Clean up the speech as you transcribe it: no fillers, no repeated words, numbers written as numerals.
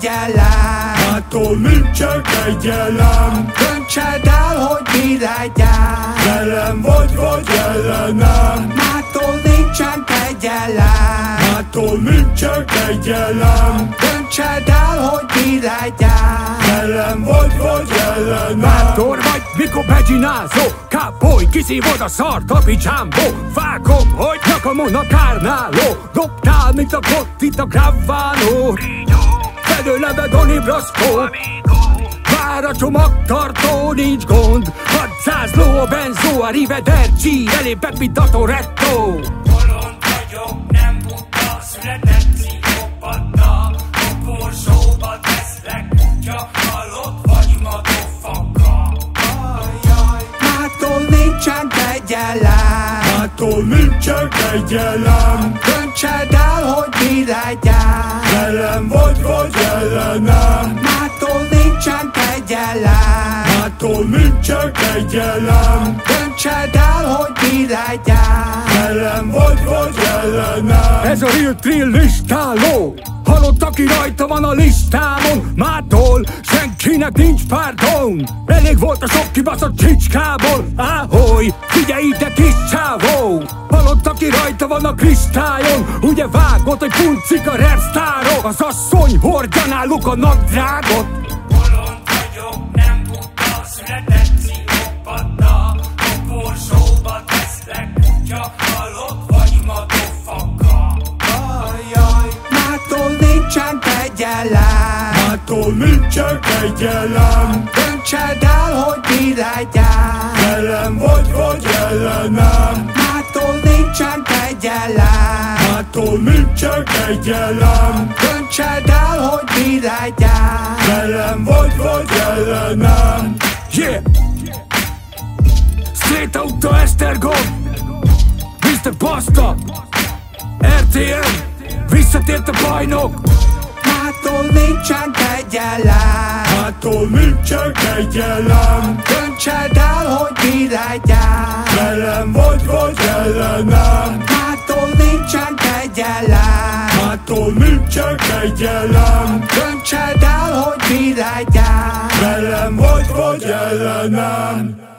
kegyelem, mától nincsen kegyelem. Döntsed el, hogy mi legyen, Velem vagy ellenem, mától nincsen kegyelem, mától nincsen kegyelem. Döntsed el, hogy mi legyen, Velem vagy ellenem. Bátor vagy, mikor beginázó, Cowboy, kíszívod a szart, a csámbó. Vágom, hogy nyakamon a kárnáló. Dobtál, mint a Gottit a graváló. Belőle Doni Braszkó. Vár a csomagtartó, nincs gond. 600 ló a benzó, a Rivederci, elépek, mint a Toretto. Bolond vagyok, nem buta, született pszichopata. A borsóba teszlek, kutya, halott vagy madofaka. mától nincsen kegyelem, Mától nincsen kegyelem. Döntsed el, hogy mi legyen, Velem vagy ellenem, mától nincsen kegyelem, mától nincsen kegyelem. Döntsed el, hogy mi legyen, Velem vagy ellenem. Ez a real Trill listáló. Halott, aki rajta van a listámon. Mától senkinek nincs pardon. Elég volt a sok kibaszott csicskából. Áholy, figyelj ide kis csávó. Halott, aki rajta van a kristályon. Ugye vágott, hogy puncik a repsztárok. Az asszony hordja náluk a nadrágot. Bolond vagyok, nem buta, született pszichopata. A borsóba teszlek, kutya, halott vagy madofaka. mától nincsen kegyelem, Mától nincsen kegyelem. Döntsed el, hogy mi legyen, Velem vagy ellenem, mától nincsen kegyelem, mától nincsen kegyelem. Döntsed el, hogy mi legyen, Velem vagy ellenem. Yeah! Straight out a Esztergom, Mr.Busta, RTM, visszatért a bajnok. mától nincsen kegyelem, Mától nincsen kegyelem. Döntsed el, hogy mi legyen, Velem vagy ellenem, mától nincsen kegyelem, mától nincsen kegyelem. Döntsed el, hogy mi legyen, Velem vagy ellenem.